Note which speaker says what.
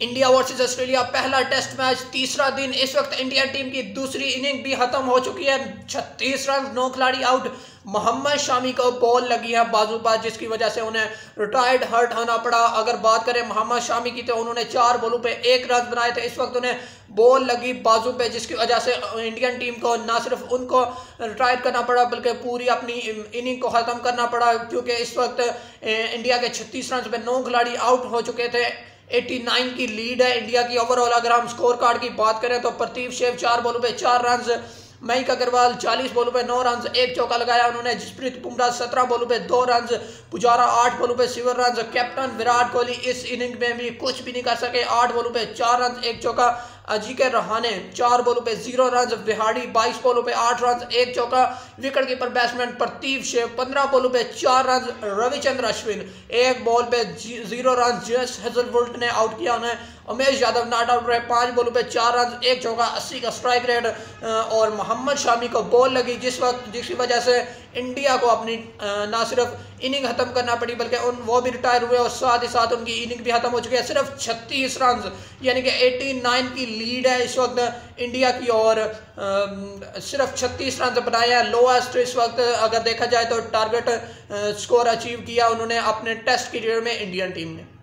Speaker 1: India versus Australia पहला test match तीसरा दिन। इस वक्त इंडियन टीम की दूसरी इनिंग भी खत्म हो चुकी है। 36 रन, 9 खिलाड़ी आउट। मोहम्मद शामी को बॉल लगी है बाजू पर, जिसकी वजह से उन्हें रिटायर्ड हर्ट होना पड़ा। अगर बात करें मोहम्मद शामी की तो उन्होंने 4 बॉलों पे 1 रन बनाए थे। इस वक्त उन्हें बॉल लगी बाजू पे, जिसकी वजह से इंडियन टीम को ना सिर्फ उनको रिटायर करना पड़ा बल्कि पूरी अपनी इनिंग को ख़त्म करना पड़ा, क्योंकि इस वक्त इंडिया के 36 रन पे 9 खिलाड़ी आउट हो चुके थे। 89 की लीड है इंडिया की ओवरऑल। अगर हम स्कोर कार्ड की बात करें तो प्रदीप शेव 4 बॉलों पे 4 रन, मयंक अग्रवाल 40 बॉलों पे 9 रन, 1 चौका लगाया उन्होंने। जसप्रीत बुमराह 17 बॉलों पे 2 रन, पुजारा 8 बॉलों पे 7 रन। कैप्टन विराट कोहली इस इनिंग में भी कुछ भी नहीं कर सके, 8 बॉलों पे 4 रन, 1 चौका। अजिंक्य रहाणे 4 बॉलों पे 0 रन। विहाड़ी 22 बॉलों पे 8 रन, 1 चौका। विकेट कीपर बैट्समैन प्रदीप शेव 15 बॉलों पे 4 रन। रविचंद्र अश्विन 1 बॉल पे 0 रन। जेस हेजलवुड ने आउट किया उन्हें। उमेश यादव नॉट आउट रहे, 5 बॉलों पे 4 रन, 1 चौका, 80 का स्ट्राइक रेट। और मोहम्मद शामी को बॉल लगी जिसकी वजह से इंडिया को अपनी ना सिर्फ इनिंग खत्म करना पड़ी बल्कि वो भी रिटायर हुए और साथ ही साथ उनकी इनिंग भी खत्म हो चुकी है। सिर्फ 36 रन यानी कि 89 की लीड है इस वक्त इंडिया की, और सिर्फ 36 रन बनाए हैं। लोएस्ट इस वक्त अगर देखा जाए तो टारगेट स्कोर अचीव किया उन्होंने अपने टेस्ट करियर में इंडियन टीम ने।